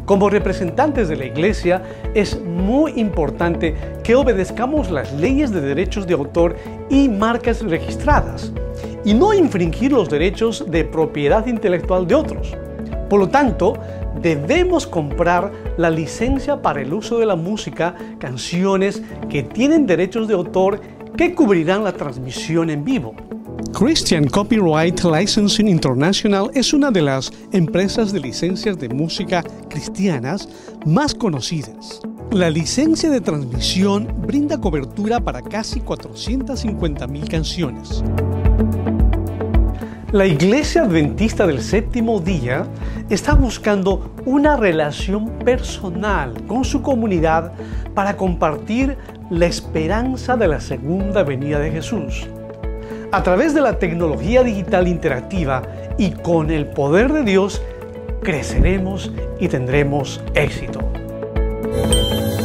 Como representantes de la Iglesia, es muy importante que obedezcamos las leyes de derechos de autor y marcas registradas, y no infringir los derechos de propiedad intelectual de otros. Por lo tanto, debemos comprar la licencia para el uso de la música, canciones que tienen derechos de autor que cubrirán la transmisión en vivo. Christian Copyright Licensing International es una de las empresas de licencias de música cristianas más conocidas. La licencia de transmisión brinda cobertura para casi 450,000 canciones. La Iglesia Adventista del Séptimo Día está buscando una relación personal con su comunidad para compartir la esperanza de la segunda venida de Jesús. A través de la tecnología digital interactiva y con el poder de Dios, creceremos y tendremos éxito.